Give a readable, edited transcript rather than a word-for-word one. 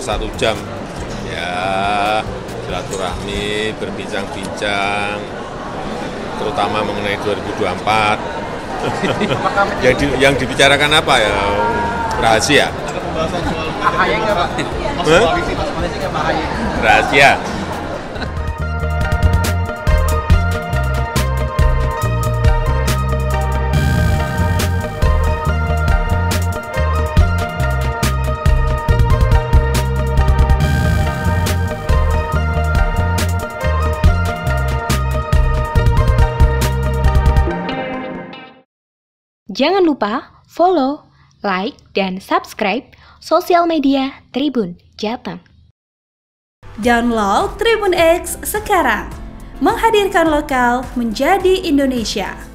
1 jam, ya silaturahmi, berbincang-bincang, terutama mengenai 2024. Yang dibicarakan apa ya? Rahasia. Ada pembahasan soal AHY nggak Pak? Masuk koalisi, masuk koalisi nggak Pak AHY? Rahasia. Jangan lupa follow, like, dan subscribe sosial media Tribun Jateng. Download Tribun X sekarang, menghadirkan lokal menjadi Indonesia.